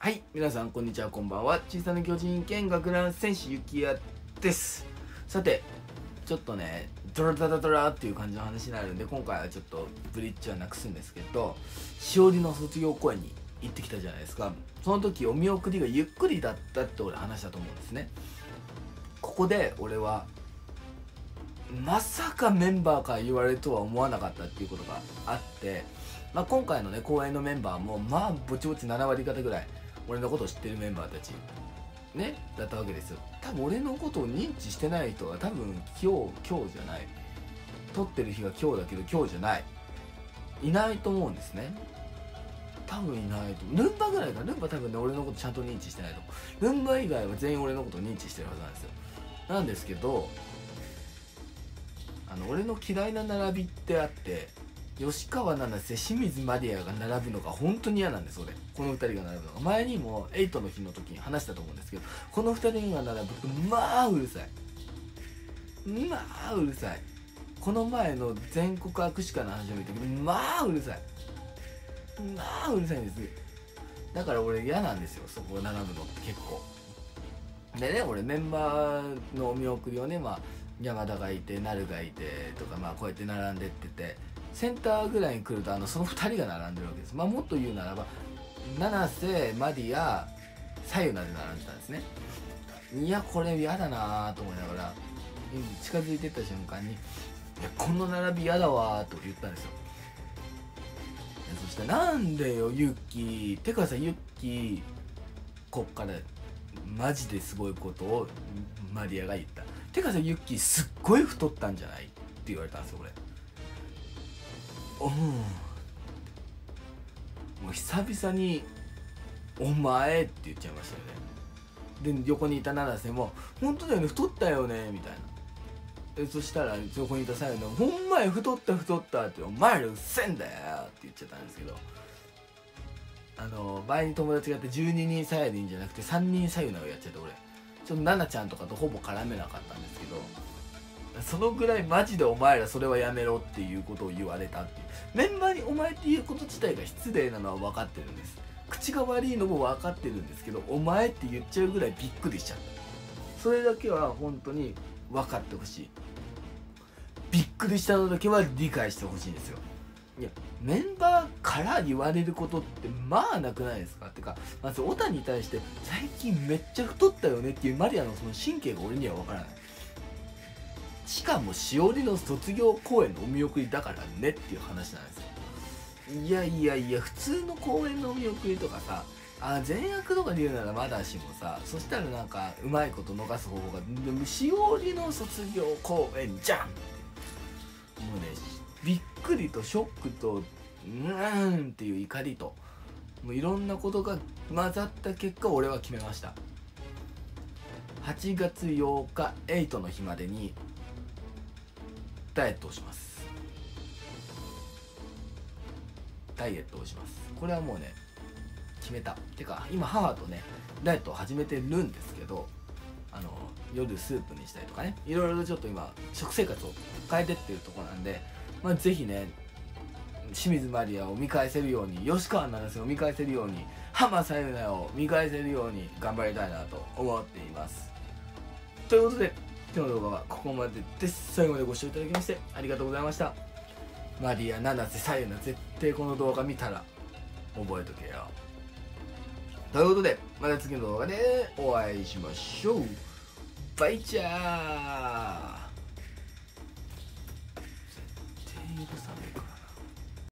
はい、皆さんこんにちは、こんばんは。小さな巨人兼学ラン選手ゆきやです。さて、ちょっとねドラダダドラっていう感じの話になるんで、今回はちょっとブリッジはなくすんですけど、しおりの卒業公演に行ってきたじゃないですか。その時お見送りがゆっくりだったって俺話したと思うんですね。ここで俺はまさかメンバーから言われるとは思わなかったっていうことがあって、今回のね公演のメンバーもぼちぼち7割方ぐらい俺のことを知ってるメンバーたちねだったわけですよ。多分俺のことを認知してない人は多分今日じゃない、撮ってる日が今日だけど今日じゃない、いないと思うんですね。多分いないと思う。ルンバぐらいか。ルンバ多分ね俺のことちゃんと認知してないと思う。ルンバ以外は全員俺のことを認知してるはずなんですよ。なんですけど、俺の嫌いな並びってあって、吉川七瀬、清水マリアが並ぶのが本当に嫌なんです。俺この2人が並ぶのが、前にも8の日の時に話したと思うんですけど、この2人が並ぶとうるさい、うるさい。この前の全国握手会の話を見たけどうるさい、うるさいんです。だから俺嫌なんですよ、そこを並ぶのって結構。でね、俺メンバーのお見送りをね、山田がいて、なるがいてとか、こうやって並んでってて、センターぐらいに来るとその2人が並んでるわけです。もっと言うならば七瀬、マディア、左右なで並んでたんですね。いやこれ嫌だなと思いながら近づいてった瞬間に、いやこの並び嫌だわと言ったんですよ。そしたら、なんでよユッキー、てかさユッキー、こっからマジですごいことをマリアが言った。てかさユッキーすっごい太ったんじゃないって言われたんですよ俺。もう久々に「お前」って言っちゃいましたよね。で横にいた七瀬も「本当だよね、太ったよね」みたいな。そしたら横にいたさゆの「ほんまや太った太った」って「お前らうっせえんだよ」って言っちゃったんですけど、前に友達がいて12人サイヤ人じゃなくて3人サユナをやっちゃって、俺ちょっとナナちゃんとかとほぼ絡めなかったんですけど、そのぐらいマジでお前らそれはやめろっていうことを言われたっていう。メンバーにお前っていうこと自体が失礼なのは分かってるんです。口が悪いのも分かってるんですけど、お前って言っちゃうぐらいびっくりしちゃった。それだけは本当に分かってほしい。びっくりしたのだけは理解してほしいんですよ。いやメンバーから言われることってなくないですか。ってかまずオタに対して「最近めっちゃ太ったよね」っていうマリアのその神経が俺には分からない。しかもしおりの卒業公演のお見送りだからねっていう話なんですよ。いや普通の公演のお見送りとかさ、善悪とかで言うならまだしもさ、そしたらなんかうまいこと逃す方法が、でもしおりの卒業公演じゃん。もうねびっくりとショックとっていう怒りと、もういろんなことが混ざった結果俺は決めました。8月8日8の日までにダイエットをします。ダイエットをします。これはもうね決めた。てか今母とねダイエットを始めてるんですけど、夜スープにしたりとかね、いろいろちょっと今食生活を変えてっていうところなんで、ぜひね清水マリアを見返せるように、吉川七瀬を見返せるように、浜さゆなを見返せるように頑張りたいなと思っています。ということで今日の動画はここまでです。最後までご視聴いただきましてありがとうございました。マリア、七瀬、さゆな、絶対この動画見たら覚えとけよ。ということでまた次の動画でお会いしましょう。バイチャー。絶対許さないか。